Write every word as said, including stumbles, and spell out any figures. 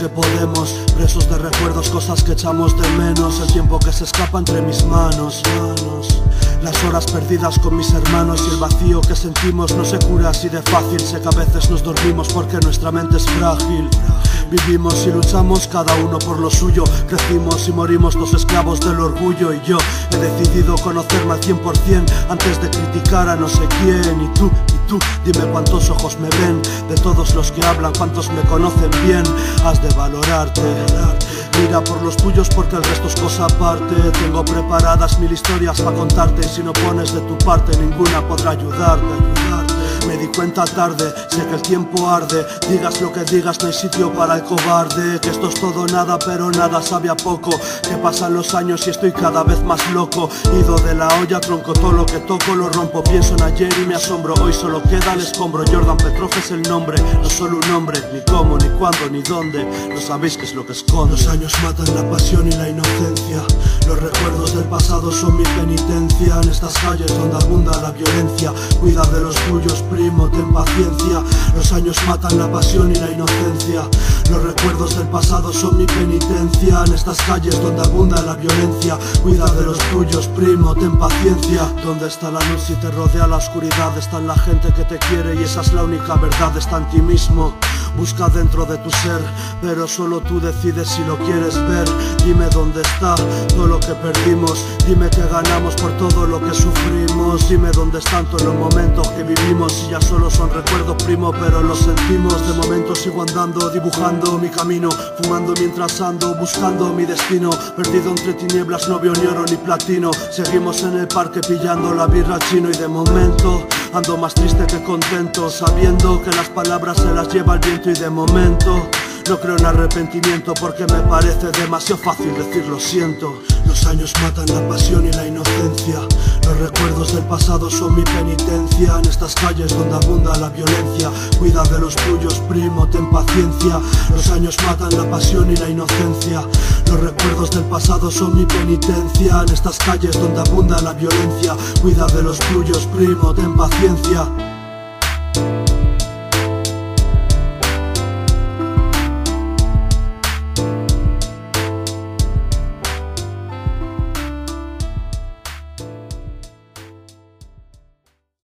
que podemos, presos de recuerdos, cosas que echamos de menos, el tiempo que se escapa entre mis manos, manos. Las horas perdidas con mis hermanos y el vacío que sentimos no se cura así de fácil. Sé que a veces nos dormimos porque nuestra mente es frágil. Vivimos y luchamos cada uno por lo suyo. Crecimos y morimos los esclavos del orgullo. Y yo he decidido conocerme al cien por cien antes de criticar a no sé quién. Y tú, y tú, dime cuántos ojos me ven. De todos los que hablan, cuántos me conocen bien. Has de valorarte. Mira por los tuyos porque el resto es cosa aparte. Tengo preparadas mil historias para contarte, y si no pones de tu parte ninguna podrá ayudarte, ayudarte. Me di cuenta tarde, sé que el tiempo arde. Digas lo que digas, no hay sitio para el cobarde. Que esto es todo nada, pero nada sabe a poco. Que pasan los años y estoy cada vez más loco. Ido de la olla, tronco todo lo que toco, lo rompo. Pienso en ayer y me asombro. Hoy solo queda el escombro. Jordan Petrov es el nombre, no solo un nombre. Ni cómo, ni cuándo, ni dónde. No sabéis qué es lo que escondo. Los años matan la pasión y la inocencia. Los recuerdos del pasado son mi penitencia. En estas calles donde abunda la violencia, cuida de los tuyos, primo, ten paciencia. Los años matan la pasión y la inocencia. Los recuerdos del pasado son mi penitencia. En estas calles donde abunda la violencia, cuida de los tuyos, primo, ten paciencia. Donde está la luz si te rodea la oscuridad? Está en la gente que te quiere y esa es la única verdad. Está en ti mismo. Busca dentro de tu ser, pero solo tú decides si lo quieres ver. Dime dónde está todo lo que perdimos. Dime que ganamos por todo lo que sufrimos. Dime dónde están todos los momentos que vivimos. Si ya solo son recuerdos, primo, pero los sentimos. De momento sigo andando, dibujando mi camino, fumando mientras ando, buscando mi destino. Perdido entre tinieblas, no veo ni oro ni platino. Seguimos en el parque pillando la birra chino. Y de momento ando más triste que contento, sabiendo que las palabras se las lleva el viento. Y de momento no creo en arrepentimiento porque me parece demasiado fácil decir lo siento. Los años matan la pasión y la inocencia. Los recuerdos del pasado son mi penitencia. En estas calles donde abunda la violencia, cuida de los tuyos, primo, ten paciencia. Los años matan la pasión y la inocencia. Los recuerdos del pasado son mi penitencia. En estas calles donde abunda la violencia, cuida de los tuyos, primo, ten paciencia.